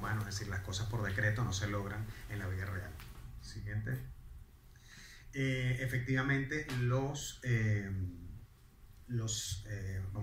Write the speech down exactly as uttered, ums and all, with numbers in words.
humano, es decir, las cosas por decreto no se logran en la vida real. Siguiente. Eh, efectivamente, los, eh, los eh,